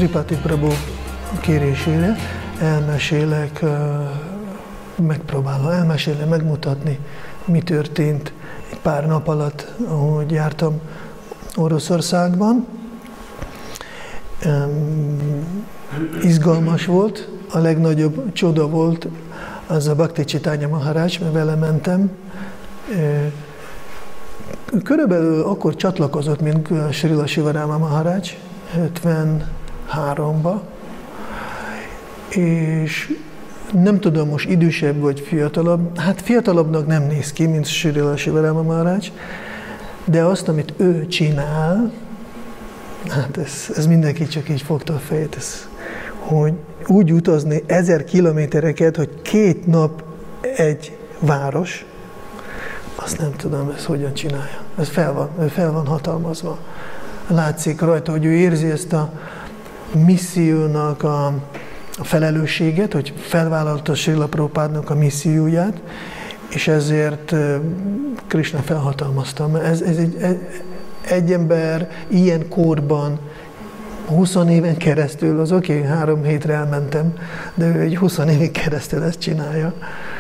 Sripati Prabhu kérésére elmesélek, elmesélem megmutatni, mi történt egy pár nap alatt, ahogy jártam Oroszországban. Izgalmas volt, a legnagyobb csoda volt az a Bhakti Chaitanya Maharaj, mert vele mentem. Körülbelül akkor csatlakozott, mint Srila Sivarama Maharaj, 73-ba, és nem tudom, most idősebb vagy fiatalabb, hát fiatalabbnak nem néz ki, mint Srila Sivarama Maharaj, de azt, amit ő csinál, hát ez mindenki csak így fogta a fejét, hogy úgy utazni 1000 kilométereket, hogy 2 nap egy város, azt nem tudom, ez hogyan csinálja. Ez fel van hatalmazva. Látszik rajta, hogy ő érzi ezt a missziónak a felelősséget, hogy felvállalta Srila Prabhupádnak a misszióját, és ezért Krishna felhatalmazta. Ez egy ember ilyen korban 20 éven keresztül, az oké, 3 hétre elmentem, de ő egy 20 évig keresztül ezt csinálja.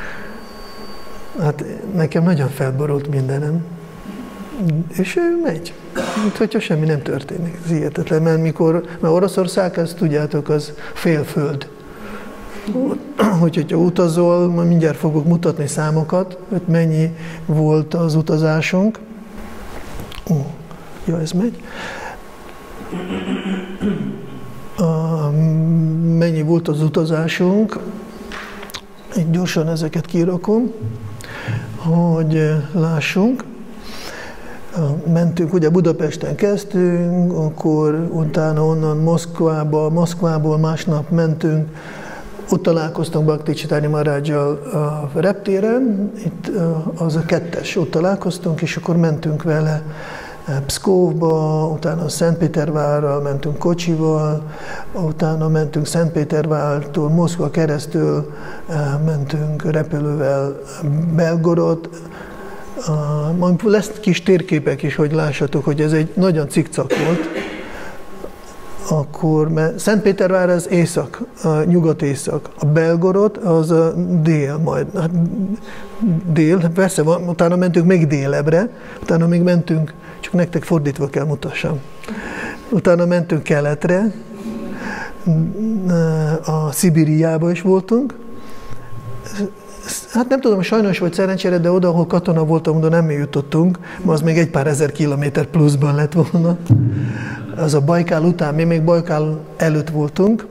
Hát nekem nagyon felborult mindenem. És ő megy, mint hogyha semmi nem történik. Ez hihetetlen, mert Oroszország, ezt tudjátok, az félföld. Hogyha utazol, mindjárt fogok mutatni számokat, hogy mennyi volt az utazásunk. Ez megy. Mennyi volt az utazásunk? Így gyorsan ezeket kirakom, hogy lássunk. Mentünk, ugye Budapesten kezdtünk, akkor utána onnan Moszkvából másnap mentünk, ott találkoztunk Bhakti Chaitanya Maharajjal a reptéren, itt az a 2-es, ott találkoztunk, és akkor mentünk vele Pszkovba, utána Szentpétervárral mentünk kocsival, utána mentünk Szentpétervártól Moszkva keresztül, mentünk repülővel Belgorod. Lesz kis térképek is, hogy lássatok, hogy ez egy nagyon cikcak volt. Akkor, mert Szentpétervár az észak, nyugat-észak, a Belgorod az a dél majd. Hát dél, persze van, utána mentünk még délebbre, utána még mentünk, csak nektek fordítva kell mutassam. Utána mentünk keletre, a Szibériába is voltunk. Hát nem tudom, sajnos vagy szerencsére, de oda, ahol katona voltam, oda nem mi jutottunk, ma az még egy pár ezer kilométer pluszban lett volna. Az a Bajkál után, mi még Bajkál előtt voltunk.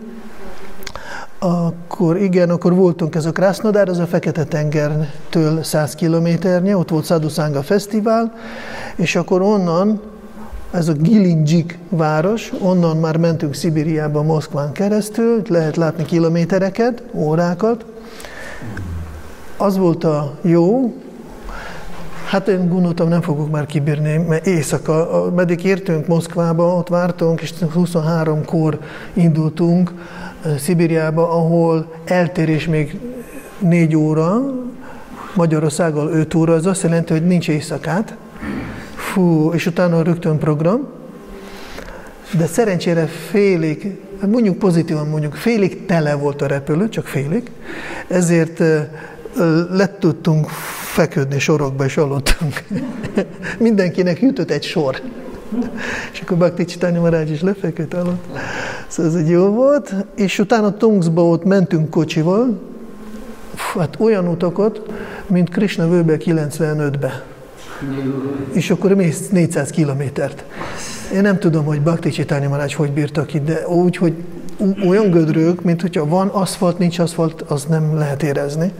Akkor voltunk ez a Krasznodar, az a Fekete-tengertől 100 kilométernyi, ott volt Sadhu-Sangha Fesztivál, és akkor onnan, ez a Gilindzsik város, onnan már mentünk Szibériába, Moszkván keresztül, lehet látni kilométereket, órákat. Az volt a jó, hát én gondoltam, nem fogok már kibírni, mert éjszaka, meddig értünk Moszkvába, ott vártunk, és 23-kor indultunk Szibériába, ahol eltérés még 4 óra, Magyarországgal 5 óra, az azt jelenti, hogy nincs éjszakát. És utána rögtön program. De szerencsére félig, mondjuk pozitívan mondjuk, félig tele volt a repülő, csak félig, ezért le tudtunk feküdni sorokba, és aludtunk. Mindenkinek jutott egy sor. És akkor Bhakti Chaitanya Maharaj is lefeküdt, aludt. Szóval ez egy jó volt. És utána Tomskba ott mentünk kocsival, hát olyan utakat, mint Krishna völgybe 95-be. És akkor mész 400 kilométert. Én nem tudom, hogy Bhakti Chaitanya Maharaj hogy bírtak itt, de úgy, hogy olyan gödrök, mint hogyha van aszfalt, nincs aszfalt, az nem lehet érezni.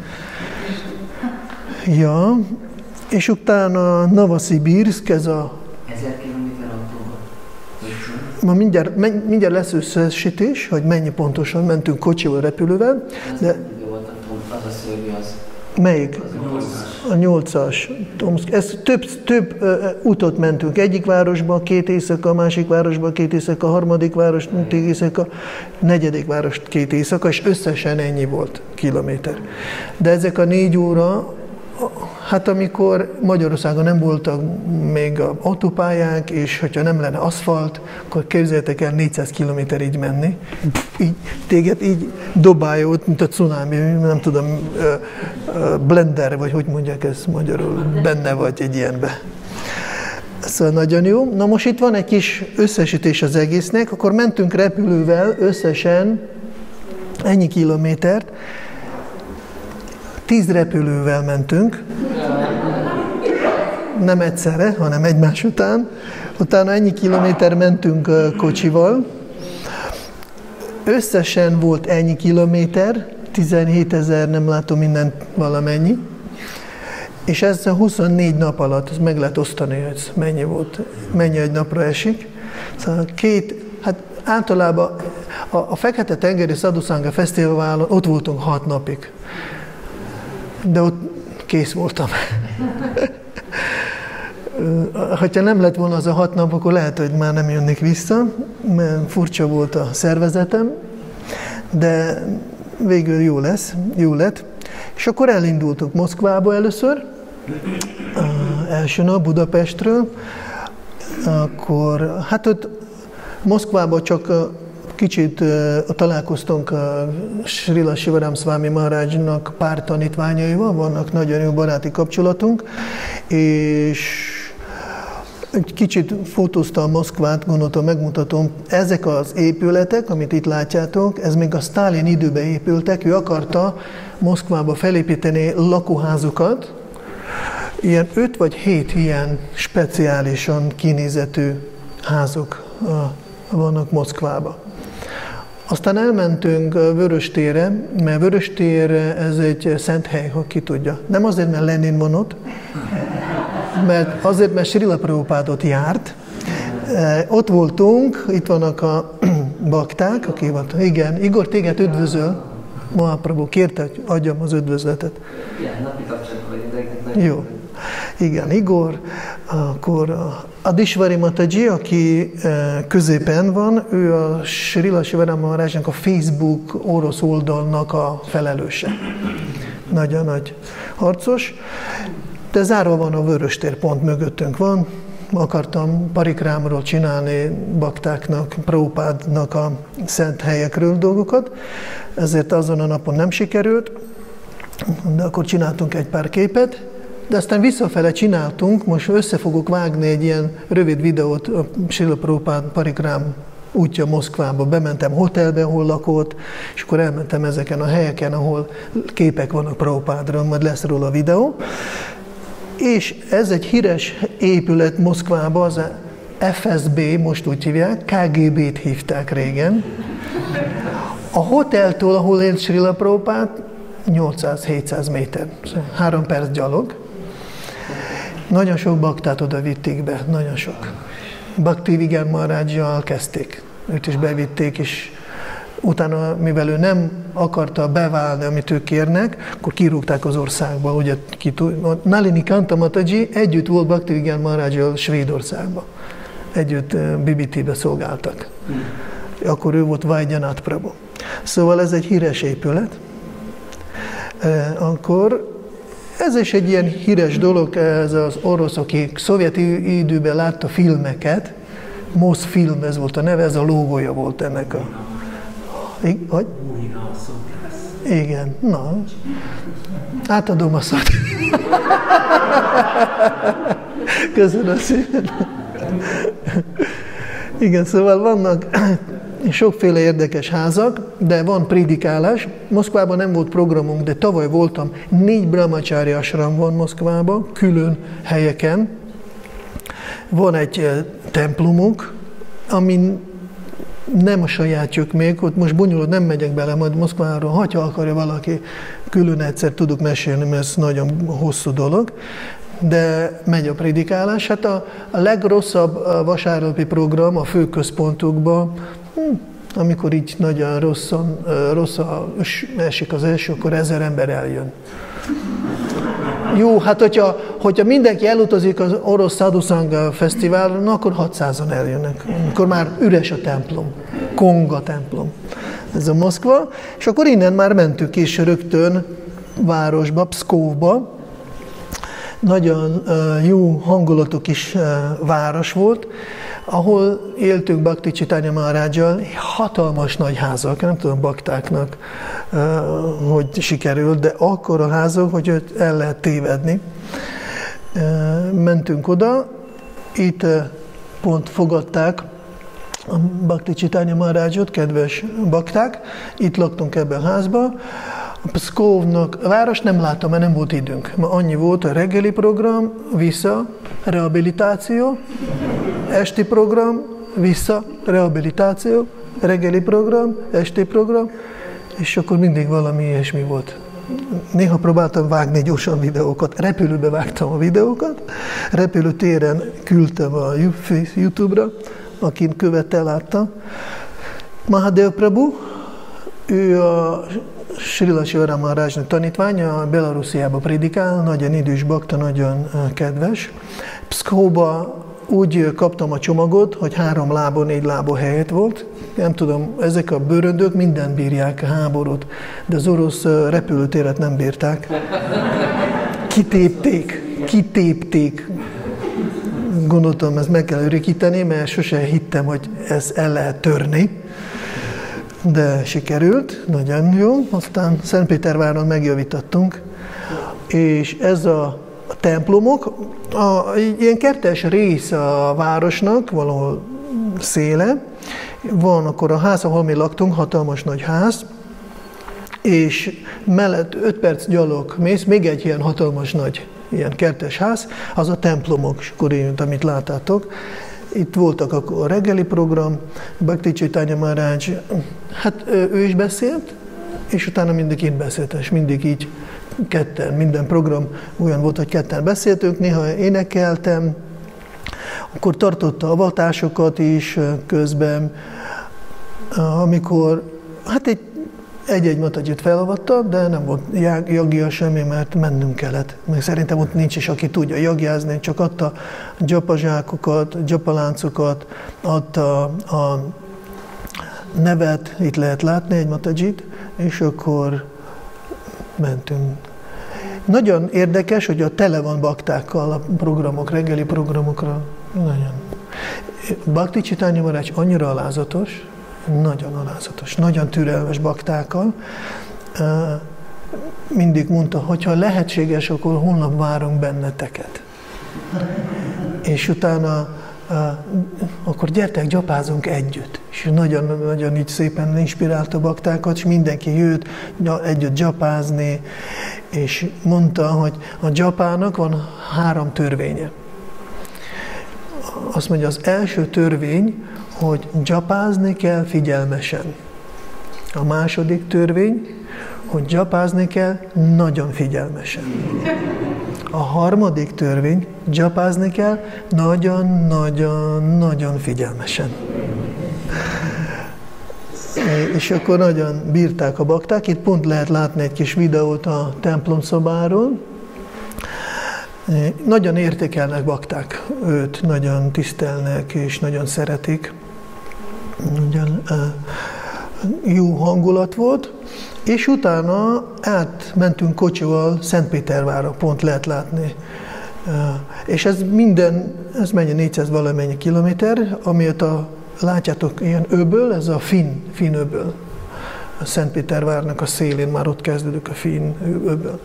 Ja, és utána Novosibirsk, ez a... 1000 kilométer autóval. Ma mindjárt lesz összesítés, hogy mennyi pontosan mentünk kocsival, repülővel. De... Az a szörnyű az. Melyik? A 8-as. Ez több utat mentünk. Egyik városba 2 éjszaka, a másik városba 2 éjszaka, a harmadik város 2 éjszaka, negyedik város 2 éjszaka, és összesen ennyi volt kilométer. De ezek a 4 óra, hát amikor Magyarországon nem voltak még autópályák, és hogyha nem lenne aszfalt, akkor képzeljétek el 400 km így menni. Így, téged így dobálja ott, mint a cunami, nem tudom, blender, vagy hogy mondják ezt magyarul, benne vagy egy ilyenbe. Szóval nagyon jó. Na most itt van egy kis összesítés az egésznek, akkor mentünk repülővel összesen ennyi kilométert, 10 repülővel mentünk, nem egyszerre, hanem egymás után. Utána ennyi kilométer mentünk kocsival. Összesen volt ennyi kilométer, 17 000, nem látom mindent valamennyi. És ez 24 nap alatt, meg lehet osztani, hogy mennyi volt, mennyi egy napra esik. Szóval hát általában a Fekete-tengeri Sadhu-szanga Fesztiválon ott voltunk 6 napig. De ott kész voltam. Ha nem lett volna az a 6 nap, akkor lehet, hogy már nem jönnék vissza, mert furcsa volt a szervezetem, de végül jó lett. És akkor elindultunk Moszkvába először, első nap Budapestről, akkor hát ott Moszkvában csak kicsit találkoztunk a Srila Sivaram Swami Maharajnak pár tanítványaival, vannak nagyon jó baráti kapcsolatunk, és egy kicsit fotóztam Moszkvát, gondoltam, megmutatom. Ezek az épületek, amit itt látjátok, ez még a Sztálin időben épültek, ő akarta Moszkvába felépíteni lakóházukat, ilyen 5 vagy 7 ilyen speciálisan kinézetű házok vannak Moszkvában. Aztán elmentünk Vöröstérre, mert Vöröstér ez egy szent hely, ha ki tudja. Nem azért, mert Lenin van ott, mert azért, mert Srila Prabhupád ott járt. Ott voltunk, itt vannak a bakták, aki volt. Igen, Igor, téged üdvözöl. Mahaprabhu kérte, hogy adjam az üdvözletet. Igen, napi kapcsolatban vagyok. Jó. Igen, Igor. Akkor a Dishvari Mataji, aki középen van, ő a Srila Sivaram Maharajnak a Facebook orosz oldalnak a felelőse. Nagyon nagy harcos. De zárva van a Vöröstér, pont mögöttünk van. Akartam parikrámról csinálni baktáknak, Prabhupádnak a szent helyekről dolgokat, ezért azon a napon nem sikerült, de akkor csináltunk egy pár képet, de aztán visszafele csináltunk, most össze fogok vágni egy ilyen rövid videót a Srila Prabhupád parikrám útja Moszkvába. Bementem hotelbe, ahol lakott, és akkor elmentem ezeken a helyeken, ahol képek vannak Prabhupádról, majd lesz róla a videó. És ez egy híres épület Moszkvában, az a FSB, most úgy hívják, KGB-t hívták régen. A hoteltől, ahol élt Srila Prabhupád, 800-700 méter, 3 perc gyalog. Nagyon sok baktát oda vitték be, nagyon sok. Bhakti-Vigyan Maharajjal kezdték, őt is bevitték, és utána, mivel ő nem akarta beválni, amit ők kérnek, akkor kirúgták az országba. Ugye, Nalini Kanta Mataji együtt volt Bhakti-Vigyan Maharajjal Svédországban. Együtt BBT-be szolgáltak. Akkor ő volt Vaidyanath Prabhu. Szóval ez egy híres épület. Akkor ez is egy ilyen híres dolog, ez az orosz, aki szovjet időben látta filmeket, Mosfilm, ez volt a neve, ez a logója volt ennek a... Hogy? Igen, na. Átadom a szót. Köszönöm szépen. Igen, szóval vannak sokféle érdekes házak, de van prédikálás. Moszkvában nem volt programunk, de tavaly voltam. 4 brahmacsári ashram van Moszkvában, külön helyeken. Van egy templomuk, amin nem a sajátjuk még, ott most bonyolult, nem megyek bele, majd Moszkváról, ha akarja valaki, külön egyszer tudok mesélni, mert ez nagyon hosszú dolog, de megy a prédikálás. Hát a legrosszabb vasárnapi program a főközpontokban, amikor így nagyon rossz esik az eső, akkor 1000 ember eljön. Jó, hát hogyha mindenki elutazik az orosz Sadhu-szanga fesztiválon, akkor 600-an eljönnek, amikor már üres a templom, Konga templom. Ez a Moszkva, és akkor innen már mentünk is rögtön városba, Pszkovba, nagyon jó hangulatú kis város volt, ahol éltünk Bhakti Chaitanya Maharajjal, hatalmas nagy házak, nem tudom baktáknak, hogy sikerült, de akkora házak, hogy őt el lehet tévedni. Mentünk oda, itt pont fogadták a Bhakti Chaitanya Maharajot, kedves bakták, itt laktunk ebben a házban. A Pszkovnak, a város nem láttam, mert nem volt időnk. Ma annyi volt a reggeli program, vissza, rehabilitáció, esti program, vissza, rehabilitáció, reggeli program, esti program, és akkor mindig valami ilyesmi volt. Néha próbáltam vágni gyorsan videókat, repülőbe vágtam a videókat, repülőtéren küldtem a YouTube-ra, akin követte, látta. Mahadev Prabhu, ő a Srila Sivaram Maharajnak tanítványa, Belarusziába prédikál, nagyon idős bakta, nagyon kedves. Pszkóba úgy kaptam a csomagot, hogy 3 lábon, 4 lábon helyett volt. Nem tudom, ezek a bőröndök minden bírják a háborút, de az orosz repülőtéret nem bírták. Kitépték. Gondoltam, ezt meg kell örökíteni, mert sose hittem, hogy ezt el lehet törni. De sikerült, nagyon jó. Aztán Szentpéterváron megjavítottunk, és ez a templomok, ilyen kertes rész a városnak, valahol széle. Van akkor a ház, ahol mi laktunk, hatalmas nagy ház, és mellett 5 perc gyalog mész, még egy ilyen hatalmas nagy ilyen kertes ház, az a templomok, és akkor én, amit láttátok. Itt voltak a reggeli program, Bhakti Chaitanya Maharaj, hát ő is beszélt, és utána mindig én beszéltem, és mindig így ketten, minden program olyan volt, hogy ketten beszéltünk, néha énekeltem, akkor tartotta avatásokat is közben, amikor, hát egy-egy Matajit felavatta, de nem volt jagja semmi, mert mennünk kellett. Még szerintem ott nincs is, aki tudja jagjázni, csak adta dzsapazsákokat, dzsapaláncokat, adta a nevet, itt lehet látni egy Matajit, és akkor mentünk. Nagyon érdekes, hogy a tele van baktákkal a programok, reggeli programokra. Nagyon. Bhakti Chaitanya Maharaj annyira alázatos, nagyon alázatos, nagyon türelmes baktákkal. Mindig mondta, hogy ha lehetséges, akkor holnap várunk benneteket. És utána akkor gyertek, gyapázunk együtt. És nagyon így szépen inspirálta a baktákat, és mindenki jött együtt gyapázni, és mondta, hogy a gyapának van 3 törvénye. Azt mondja, az első törvény, hogy gyapázni kell figyelmesen. A második törvény, hogy gyapázni kell nagyon figyelmesen. A harmadik törvény, gyapázni kell nagyon figyelmesen. És akkor nagyon bírták a bakták. Itt pont lehet látni egy kis videót a templom szobáról. Nagyon értékelnek bakták őt, nagyon tisztelnek és nagyon szeretik. Nagyon jó hangulat volt, és utána átmentünk kocsival Szentpétervárra, pont lehet látni. És ez mennyi 400 valamennyi kilométer, amiért látjátok, ilyen öböl, ez a finn öböl. A Szentpétervárnak a szélén már ott kezdődik a finn öböl.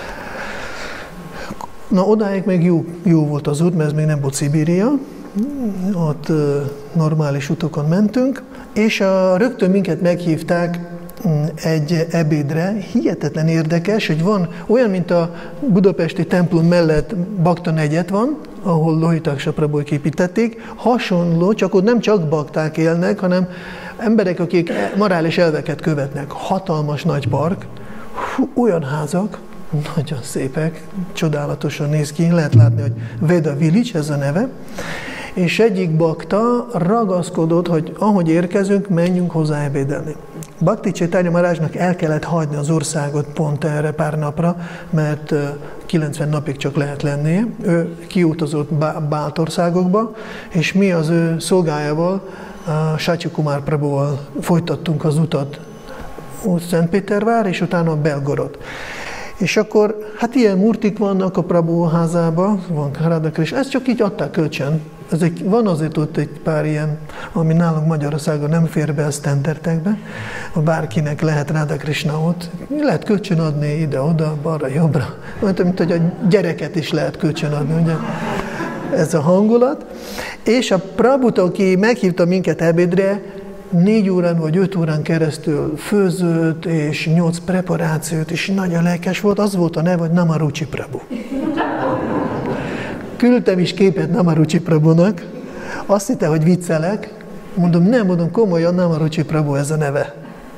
Na, odáig még jó volt az út, mert ez még nem volt Szibéria. Ott normális utakon mentünk, és rögtön minket meghívták egy ebédre. Hihetetlen érdekes, hogy van olyan, mint a budapesti templom mellett Bakta negyed van, ahol Lohitaksa Prabhujk építették. Hasonló, csak ott nem csak bakták élnek, hanem emberek, akik morális elveket követnek. Hatalmas nagy park, olyan házak, nagyon szépek, csodálatosan néz ki, lehet látni, hogy Veda Village, ez a neve, és egyik bakta ragaszkodott, hogy ahogy érkezünk, menjünk hozzá ebédelni. Bhakti Chaitanya Maharajnak el kellett hagyni az országot pont erre pár napra, mert 90 napig csak lehet lennie. Ő kiutazott Báltországokba, és mi az ő szolgájával, Satya Kumar Prabhuval folytattunk az utat Szentpétervár, és utána Belgorod. És akkor, hát ilyen murtik vannak a Prabhu házában, van Radha Krishna, ezt csak így adták kölcsön. Van azért ott egy pár ilyen, ami nálunk Magyarországon nem fér be a standardekbe, bárkinek lehet Radha Krishna ott. Lehet kölcsön adni ide-oda, balra-jobbra. Mint hogy a gyereket is lehet kölcsön adni, ugye? Ez a hangulat. És a Prabhut, aki meghívta minket ebédre, 4 órán vagy 5 órán keresztül főzött, és 8 preparációt, és nagyon lelkes volt, az volt a neve, hogy Namaruchi Prabhu. Küldtem is képet Namaruchi Prabhunak, azt hitte, hogy viccelek, mondom, komolyan Namaruchi Prabhu ez a neve.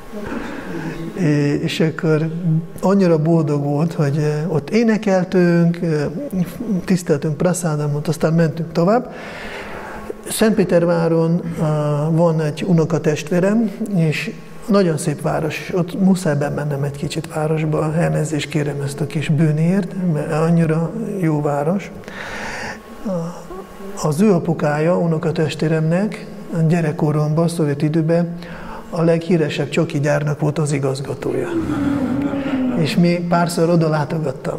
És akkor annyira boldog volt, hogy ott énekeltünk, tiszteltünk praszádámot, aztán mentünk tovább. Szentpéterváron van egy unokatestvérem, és nagyon szép város, ott muszáj bemennem egy kicsit városba, elnézést kérem ezt a kis bűnért, mert annyira jó város. Az ő apukája, unokatestvéremnek, a gyerekkoromban, szovjet időben a leghíresebb csoki gyárnak volt az igazgatója. És mi párszor oda látogattam.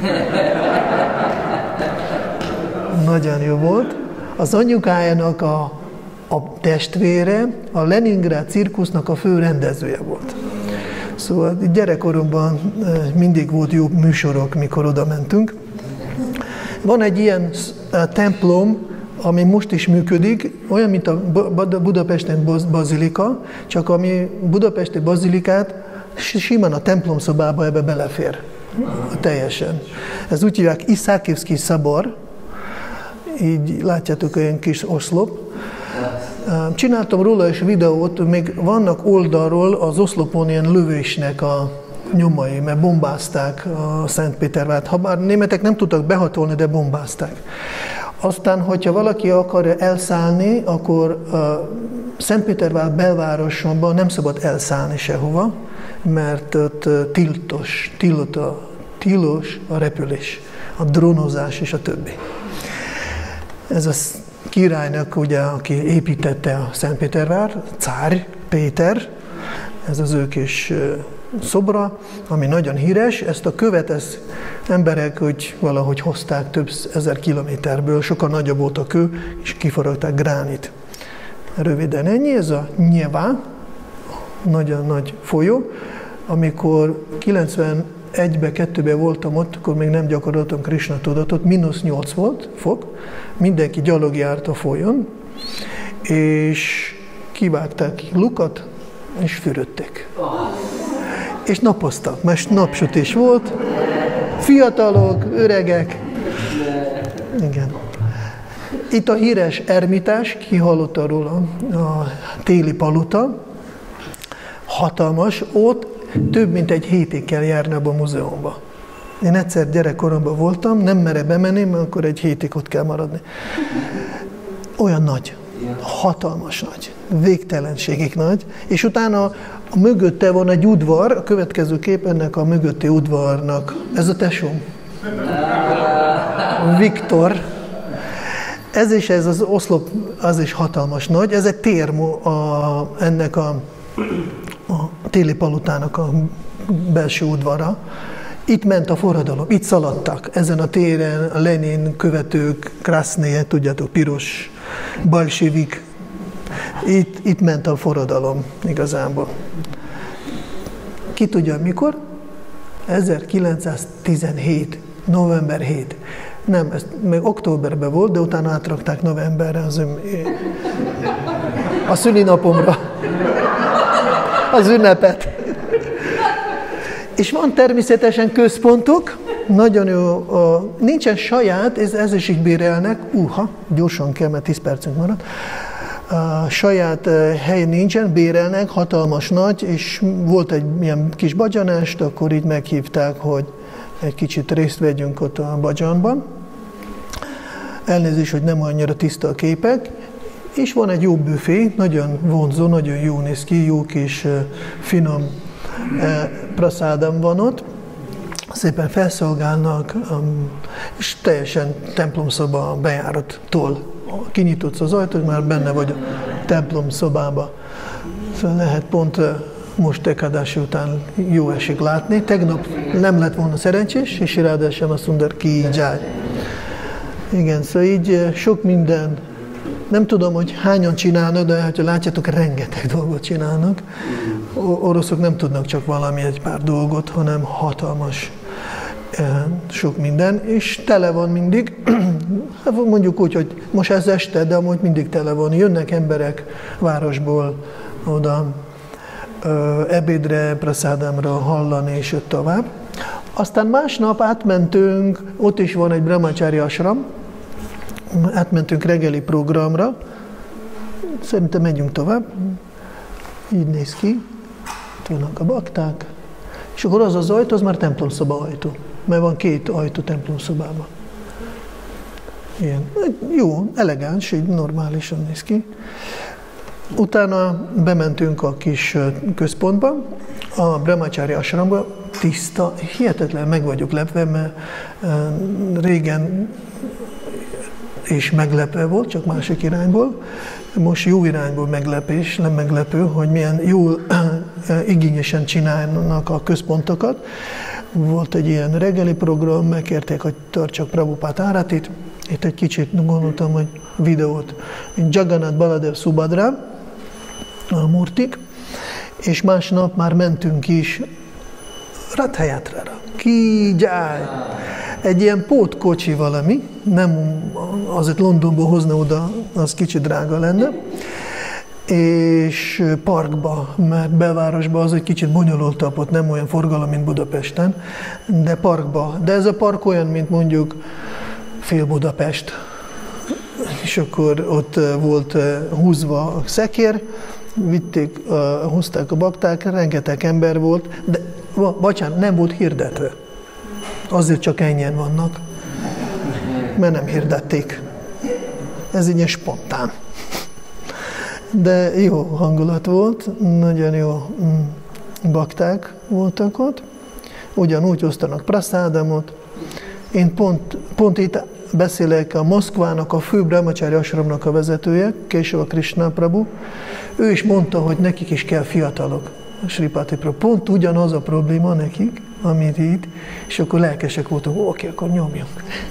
Nagyon jó volt. Az anyukájának a testvére a Leningrád cirkusznak a fő rendezője volt. Szóval gyerekkoromban mindig volt jó műsorok, mikor oda mentünk. Van egy ilyen templom, ami most is működik, olyan, mint a Budapesten bazilika, csak ami budapesti bazilikát simán a templomszobába ebbe belefér. Teljesen. Ez úgy hívják Iszákivszky szabor, így látjátok, olyan kis oszlop. Csináltam róla is videót, még vannak oldalról az oszlopon ilyen lövésnek a nyomai, mert bombázták a Szentpétervárt. Habár németek nem tudtak behatolni, de bombázták. Aztán, hogyha valaki akar elszállni, akkor Szentpétervár belvárosban nem szabad elszállni sehova, mert ott tilos a repülés, a drónozás és a többi. Ez a királynak, ugye, aki építette a Szentpétervár, Cár Péter, ez az ő kis szobra, ami nagyon híres. Ezt a követ emberek úgy valahogy hozták több ezer kilométerből, sokkal nagyobb volt a kő, és kiforogták gránit. Röviden ennyi, ez a Nyeva, nagyon nagy folyó. Amikor 91-ben, 2-ben voltam ott, akkor még nem gyakoroltam Krishna tudatot, -8 volt fok, mindenki gyalog járt a folyón, és kivágták lukat, és fürödtek. És napoztak, mert napsütés volt, fiatalok, öregek. Igen. Itt a híres ermitás, ki hallotta róla, a téli paluta, hatalmas, ott több mint egy hétig kell járni abba a múzeumba. Én egyszer gyerekkoromban voltam, nem mere bemenni, mert akkor egy hétig ott kell maradni. Olyan nagy, hatalmas nagy, végtelenségig nagy, és utána a mögötte van egy udvar, a következő kép ennek a mögötti udvarnak, ez a tesóm, Viktor. Ez az oszlop, az is hatalmas nagy, ez egy tér ennek a téli palutának a belső udvara. Itt ment a forradalom, itt szaladtak. Ezen a téren a Lenin követők, Kraszné, tudjátok, piros, bolsevik. Itt ment a forradalom igazából. Ki tudja mikor? 1917, november 7. Nem, ez még októberben volt, de utána átrakták novemberre a szülinapomra az ünnepet. És van természetesen központok, nagyon jó, nincsen saját, ez is így bérelnek, gyorsan kell, mert 10 percünk maradt. Saját hely nincsen, bérelnek, hatalmas nagy, és volt egy ilyen kis badzsanást, akkor így meghívták, hogy egy kicsit részt vegyünk ott a badzsanban. Elnézést, hogy nem annyira tiszta a képek, és van egy jó büfé, nagyon vonzó, nagyon jó néz ki, jó kis finom praszádam van ott, szépen felszolgálnak, és teljesen templomszoba bejárattól kinyitodsz az ajtót, már benne vagy a templomszobába. Szóval lehet pont most Ekadási után jó esik látni. Tegnap nem lett volna szerencsés, és ráadásul azt mondta, ki jai. Igen, szóval így sok minden, nem tudom, hogy hányan csinálnak, de ha látjátok, rengeteg dolgot csinálnak. Oroszok nem tudnak csak valami egy pár dolgot, hanem hatalmas sok minden, és tele van mindig, mondjuk úgy, hogy most ez este, de amúgy mindig tele van. Jönnek emberek városból oda ebédre, praszádámra hallani, és ott tovább. Aztán másnap átmentünk, ott is van egy brahmacsári ashram, átmentünk reggeli programra, szerintem megyünk tovább, így néz ki, itt vannak a bakták, és akkor az ajtó, az már templomszoba ajtó, mert van 2 ajtó templomszobában. Ilyen. Jó, elegáns, így normálisan néz ki. Utána bementünk a kis központba, a brahmacsári ashramba, tiszta, hihetetlen meg vagyok lepve, mert régen és meglepő volt, csak másik irányból. Most jó irányból meglepés, nem meglepő, hogy milyen jól igényesen csinálnak a központokat. Volt egy ilyen reggeli program, megkérték, hogy tartsak Prabhupát áratit. Itt egy kicsit gondoltam, hogy videót. Jagannath Baladev Subhadra, a murtik, és másnap már mentünk is Ratha Yatrára. Ki jai! Egy ilyen pótkocsi valami, nem azért Londonból hozna oda, az kicsit drága lenne, és parkba, mert belvárosban az egy kicsit bonyolultabb, ott nem olyan forgalom, mint Budapesten, de parkba. De ez a park olyan, mint mondjuk fél Budapest. És akkor ott volt húzva a szekér, húzták a bakták, rengeteg ember volt, de bocsánat, nem volt hirdetve. Azért csak ennyien vannak, mert nem hirdették. Ez így spontán. De jó hangulat volt, nagyon jó bakták voltak ott. Ugyanúgy osztanak praszádamot. Én pont itt beszélek a Moszkvának, a fő brahmacsári ashramnak a vezetője, Késava Krishna Prabhu. Ő is mondta, hogy nekik is kell fiatalok. Sripati Prabhu. Pont ugyanaz a probléma nekik, amit itt, és akkor lelkesek voltunk, oké, akkor nyomjunk.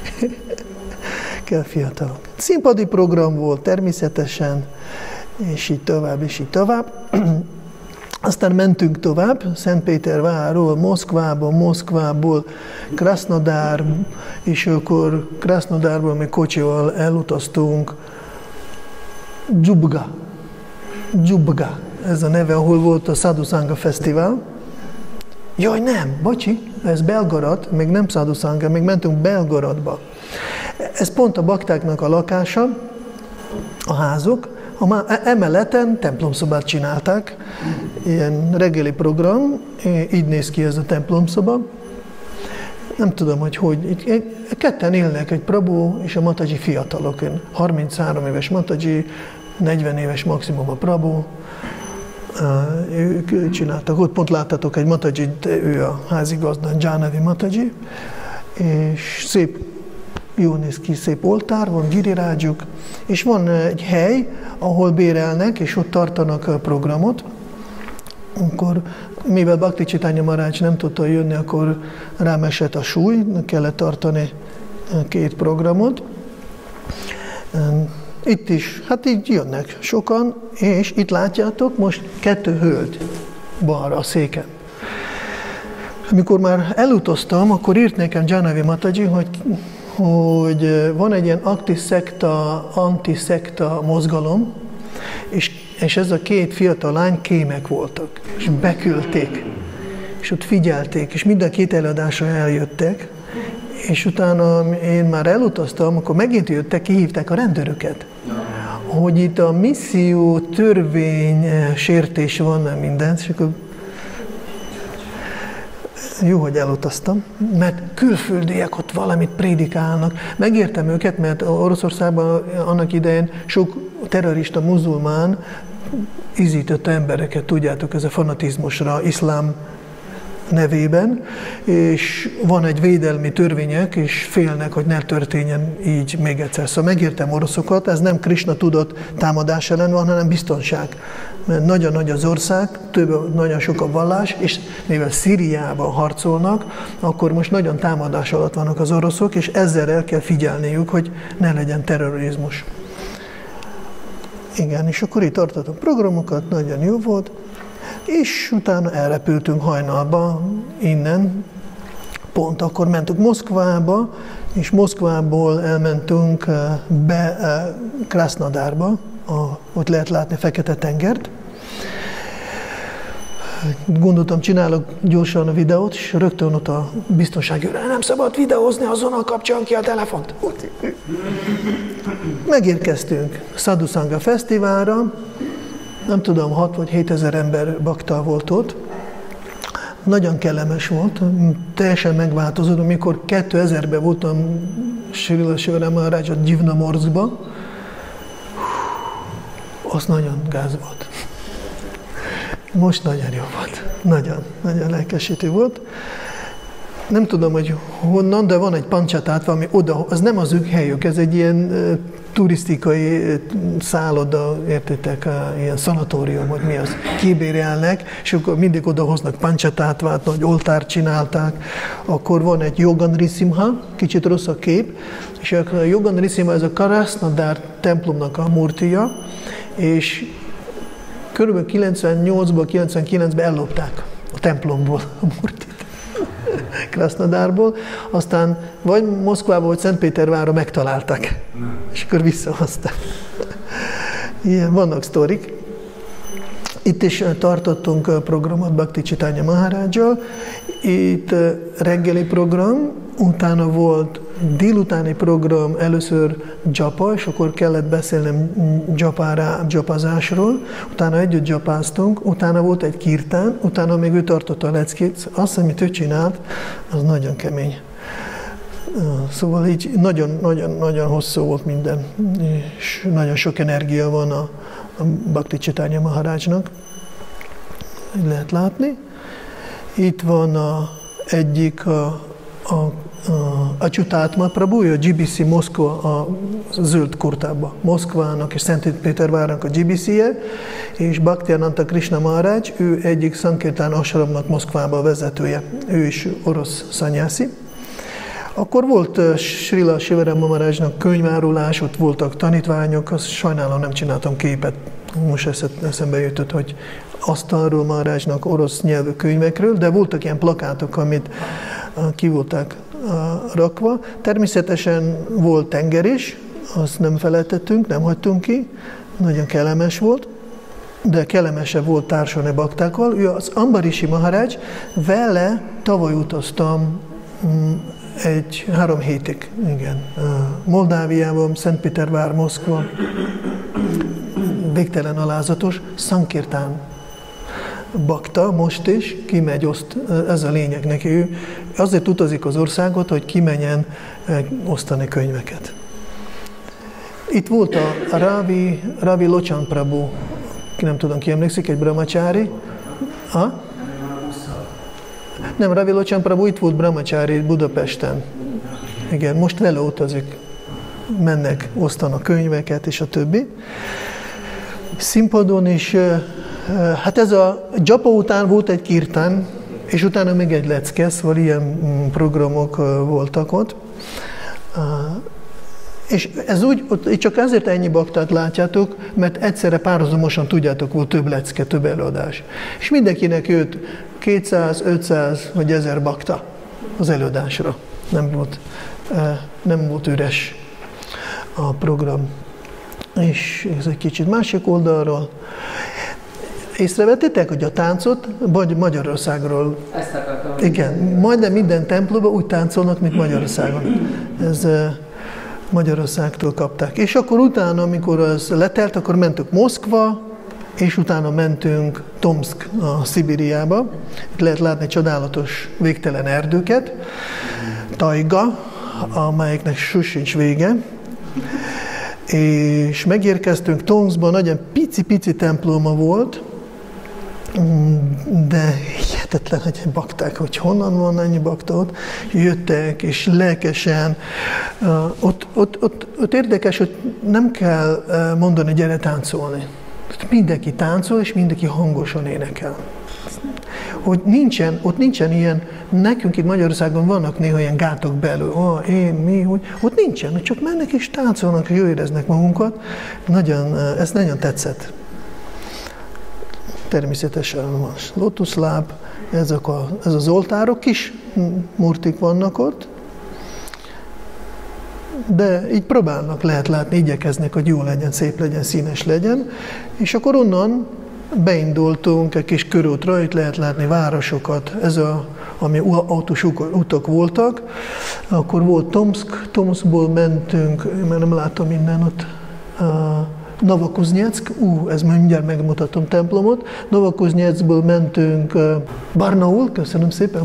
Kell fiatalok. Színpadi program volt természetesen, és így tovább, és így tovább. Aztán mentünk tovább, Szentpétervárról, Moszkvából Krasznodár, és akkor Krasznodárból még kocsival elutaztunk Dzsubga, ez a neve, ahol volt a Sadhu Sangha Fesztivál. Jaj, nem, bocsi, ez Belgorod, még nem Sadhu Sangha, még mentünk Belgorodba. Ez pont a baktáknak a lakása, a házuk. Emeleten templomszobát csinálták, ilyen reggeli program, így néz ki ez a templomszoba. Nem tudom, hogy ketten élnek, egy Prabhu és a Mataji fiatalok. 33 éves Mataji, 40 éves maximum a Prabhu. Ők csináltak. Ott pont láttatok egy Mataji, ő a házigazda, Janavi Mataji, és szép, jól néz ki, szép oltár, van girirágyuk, és van egy hely, ahol bérelnek, és ott tartanak a programot. Akkor, mivel Bhakti Chaitanya Maharaj nem tudta jönni, akkor rám esett a súly, kellett tartani 2 programot. Itt is, hát így jönnek sokan, és itt látjátok, most 2 hölgy balra a széken. Amikor már elutaztam, akkor írt nekem Janavi Mataji, hogy van egy ilyen antiszekta mozgalom, és ez a 2 fiatal lány kémek voltak, és beküldték, és ott figyelték, és mind a 2 előadásra eljöttek, és utána én már elutaztam, akkor megint jöttek, kihívták a rendőröket, hogy itt a misszió törvény sértés van, nem minden, és akkor jó, hogy elutaztam, mert külföldiek ott valamit prédikálnak. Megértem őket, mert Oroszországban annak idején sok terrorista muzulmán izítette embereket, tudjátok, ez a fanatizmusra, iszlám nevében, és van egy védelmi törvények, és félnek, hogy ne történjen így még egyszer. Szóval megértem oroszokat, ez nem Krisna tudott támadás ellen van, hanem biztonság. Mert nagyon nagy az ország, nagyon sok a vallás, és mivel Szíriában harcolnak, akkor most nagyon támadás alatt vannak az oroszok, és ezzel el kell figyelniük, hogy ne legyen terrorizmus. Igen, és akkor itt tartottunk programokat, nagyon jó volt, és utána elrepültünk hajnalba innen, pont akkor mentünk Moszkvába, és Moszkvából elmentünk be Krasznodárba, ott lehet látni Fekete-tengert. Gondoltam, csinálok gyorsan a videót, és rögtön ott a biztonsági őr, nem szabad videózni, azonnal kapcsoljon ki a telefont. Megérkeztünk Sadhu Sangha Fesztiválra, nem tudom, 6 vagy 7 ezer ember bakta volt ott. Nagyon kellemes volt, teljesen megváltozott. Amikor 2000-ben voltam Srila Shiva Maharaj a Gyivnomorszkba, az nagyon gáz volt. Most nagyon jó volt. Nagyon lelkesítő volt. Nem tudom, hogy honnan, de van egy pancsatátva, ami oda, az nem az ő helyük, ez egy ilyen turisztikai szálloda, értitek, ilyen szanatórium, vagy mi az, kibérelnek, és akkor mindig odahoznak pancsatáttvát, nagy oltárt csinálták. Akkor van egy Yoga Nrisimha, kicsit rossz a kép, és a Yoga Nrisimha, ez a Krasznodár templomnak a murtija, és kb. 98-ban, 99-ben ellopták a templomból a murtit. Krasznodárból, aztán vagy Moszkvába, vagy Szentpétervárra megtalálták, és akkor visszahozták. Ilyen, vannak sztorik. Itt is tartottunk programot Bhakti Chaitanya Maharajjal. Itt reggeli program, utána volt délutáni program, először japa, és akkor kellett beszélnem japazásról, utána együtt japáztunk, utána volt egy kirtán, utána még ő tartotta a leckét. Azt, amit ő csinált, az nagyon kemény. Szóval így nagyon hosszú volt minden, és nagyon sok energia van a Bhakti Chaitanya Maharajnak. Így lehet látni. Itt van egyik Achyutátma Prabhu, a GBC Moszkva a zöld kurtában. Moszkvának és Szentpétervárnak a GBC-je, és Bhaktiananta Krishna Maharaj, ő egyik Sankirtán ashramnak Moszkvába vezetője. Ő is orosz szanyászi. Akkor volt Srila Shiva Maharajnak könyvárulás, ott voltak tanítványok, azt sajnálom nem csináltam képet. Most eszembe jutott, hogy asztalról Maharajnak orosz nyelvű könyvekről, de voltak ilyen plakátok, amit ki voltak rakva. Természetesen volt tenger is, azt nem felejtettünk, nem hagytunk ki, nagyon kellemes volt, de kellemesebb volt társulni baktákkal. Ő az Ambarishi Maharaj, vele tavaly utaztam 3 hétig, igen. Moldáviában, Szentpétervár, Moszkva, végtelen alázatos, Sankirtán bakta, most is kimegy, ez a lényeg neki. Ő azért utazik az országot, hogy kimenjen osztani könyveket. Itt volt a Ravi Lochan Prabhu, nem tudom, ki emlékszik, egy brahmacsári. Nem, Ravi Lochan Prabhu itt volt brahmacsári Budapesten. Igen, most vele utazik, mennek, osztanak könyveket és a többi. Színpadon is, hát ez a japa után volt egy kirtán, és utána még egy lecke, szóval ilyen programok voltak ott. És ez úgy, csak azért ennyi baktát látjátok, mert egyszerre párhuzamosan tudjátok, volt több lecke, több előadás. És mindenkinek jött 200, 500 vagy 1000 bakta az előadásra. Nem volt üres a program. És ez egy kicsit másik oldalról. Észrevettétek, hogy a táncot Magyarországról... Ezt akartam. Igen, majdnem minden templomban úgy táncolnak, mint Magyarországon. Ez Magyarországtól kapták. És akkor utána, amikor az letelt, akkor mentünk Moszkva, és utána mentünk Tomsk, a Szibériába. Itt lehet látni csodálatos, végtelen erdőket, tajga, amelyeknek sincs vége. És megérkeztünk Tomskba, nagyon pici-pici temploma volt, de hihetetlen, hogy bakták, hogy honnan van ennyi bakta ott, jöttek, és lelkesen. Ott érdekes, hogy nem kell mondani, gyere táncolni. Mindenki táncol, és mindenki hangosan énekel. Hogy ott nincsen ilyen, nekünk itt Magyarországon vannak néha ilyen gátok belül, ott nincsen, csak mennek és táncolnak, és jól éreznek magunkat. Ez nagyon tetszett. Természetesen van lótuszláb, ez az oltárok, kis murtik vannak ott, de így próbálnak, lehet látni, igyekeznek, hogy jó legyen, szép legyen, színes legyen, és akkor onnan beindultunk egy kis körútra, itt lehet látni városokat, ami autós utak voltak, akkor volt Tomskból mentünk, mert nem látom innen ott, Novokuznyeck, ez mindjárt megmutatom templomot, Novokuznyecből mentünk Barnaul, köszönöm szépen,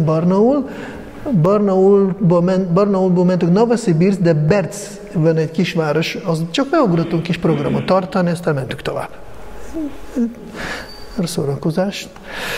Barnaulból mentünk Novosibirsk, de Bercben egy kisváros, az csak beugrottunk kis programot tartani, aztán mentünk tovább. Szórakozást.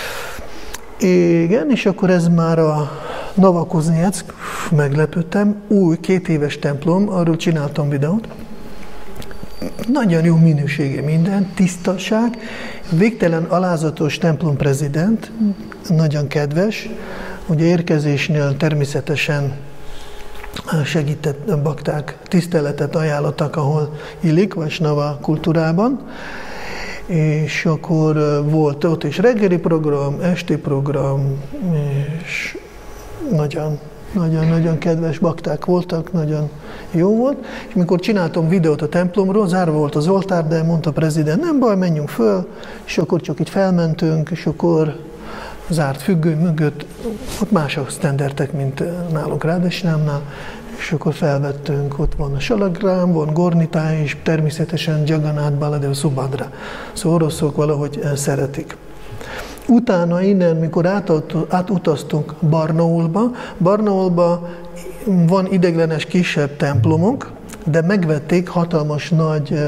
Igen, és akkor ez már a Novokuznyeck, meglepődtem, új 2 éves templom, arról csináltam videót. Nagyon jó minősége minden, tisztaság, végtelen alázatos templomprezident, nagyon kedves. Ugye érkezésnél természetesen segített a bakták, tiszteletet ajánlottak, ahol illik, Vaisnava kultúrában. És akkor volt ott is reggeli program, esti program, és nagyon kedves bakták voltak, nagyon jó volt. És mikor csináltam videót a templomról, zárva volt az oltár, de mondta a prezident, nem baj, menjünk föl, és akkor csak itt felmentünk, és akkor zárt függő mögött, ott mások sztendertek, mint nálunk Rádesnámnál, és akkor felvettünk, ott van a Salagrám, van Gornitá, és természetesen Jagannath Baladev Subhadra. Szóval oroszok valahogy szeretik. Utána innen, mikor átutaztunk Barnaulba van ideiglenes kisebb templomok, de megvették hatalmas nagy,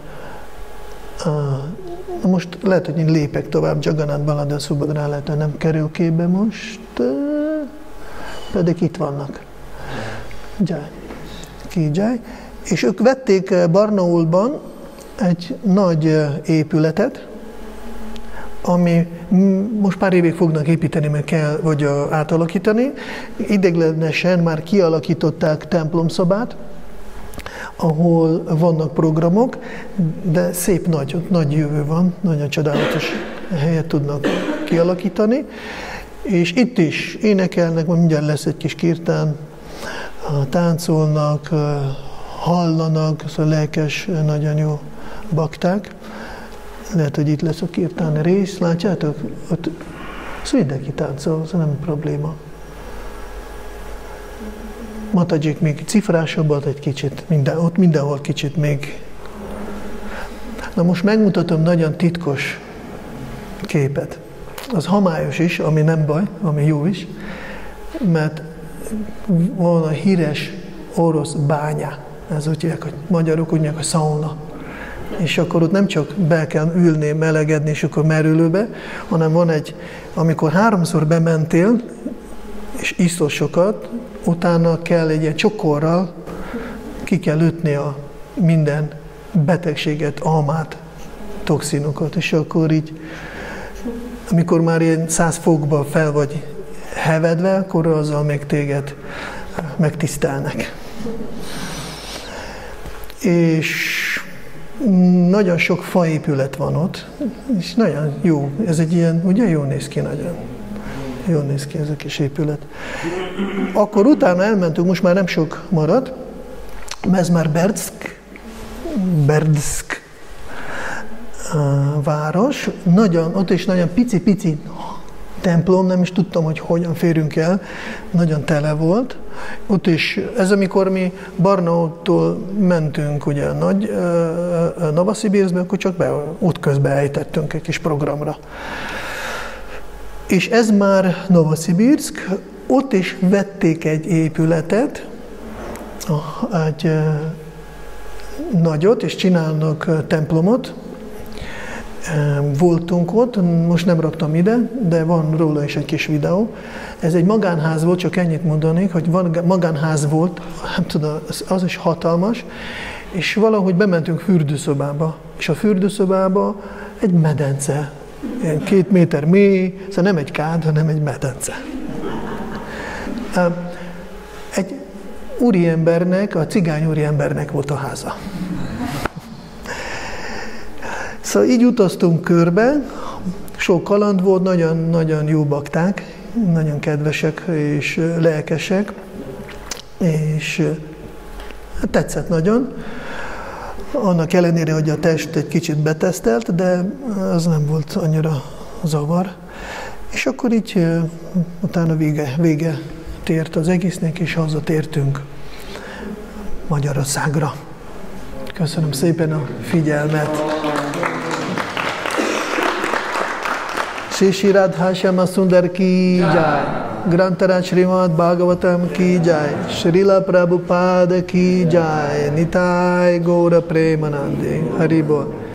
most lehet, hogy én lépek tovább, Jagannath Baladev Subhadra lehet, hogy nem kerül képbe most, pedig itt vannak. Kijai. És ők vették Barnaulban egy nagy épületet, ami most pár évig fognak építeni, meg kell, vagy átalakítani. Ideiglenesen már kialakították templomszobát, ahol vannak programok, de szép nagy jövő van, nagyon csodálatos helyet tudnak kialakítani. És itt is énekelnek, mindjárt lesz egy kis kirtán, táncolnak, hallanak, szóval lelkes, nagyon jó bakták. Lehet, hogy itt lesz a kirtán rész, látjátok? Ott mindenki táncol, ez nem probléma. Matajik még cifrásabbat egy kicsit, ott mindenhol kicsit még. Na most megmutatom nagyon titkos képet. Az homályos is, ami nem baj, ami jó is, mert van a híres orosz bánya. Ez úgy hívják, hogy magyarok úgy mondják, hogy szauna. És akkor ott nem csak be kell ülni, melegedni, és akkor merülőbe, hanem van egy, amikor 3-szor bementél, és iszol sokat, utána kell egy ilyen csokorral, ki kell ütni a minden betegséget, almát, toxinokat, és akkor így, amikor már ilyen 100 fokba fel vagy hevedve, akkor azzal még téged megtisztelnek. És nagyon sok faépület van ott, és nagyon jó, ez egy ilyen, ugye jól néz ki nagyon. Jól néz ki ez a kis épület. Akkor utána elmentünk, most már nem sok marad, ez már Berdsk város, ott is nagyon pici templom, nem is tudtam, hogy hogyan férünk el, nagyon tele volt. Ott is, ez amikor mi Barnaultól mentünk ugye Novosibirskbe, akkor csak útközben ejtettünk egy kis programra. És ez már Novosibirsk, ott is vették egy épületet, egy nagyot, és csinálnak templomot. voltunk ott, most nem raktam ide, de van róla is egy kis videó. Ez egy magánház volt, csak ennyit mondanék, hogy magánház volt, nem tudom, az is hatalmas, és valahogy bementünk fürdőszobába, és a fürdőszobába egy medence, 2 méter mély, szóval nem egy kád, hanem egy medence. Egy úriembernek, a cigány úriembernek volt a háza. Szóval így utaztunk körbe, sok kaland volt, nagyon jó bakták, nagyon kedvesek és lelkesek, és tetszett nagyon. Annak ellenére, hogy a test egy kicsit betesztelt, de az nem volt annyira zavar. És akkor így utána vége tért az egésznek, és hazatértünk Magyarországra. Köszönöm szépen a figyelmet! Shri Shri Radha Shyama Sundar ki jai, Grantaraj Srimad Bhagavatam ki jai, Srila Prabhupada ki jai, Nitai Gaura Premanande, Haribol.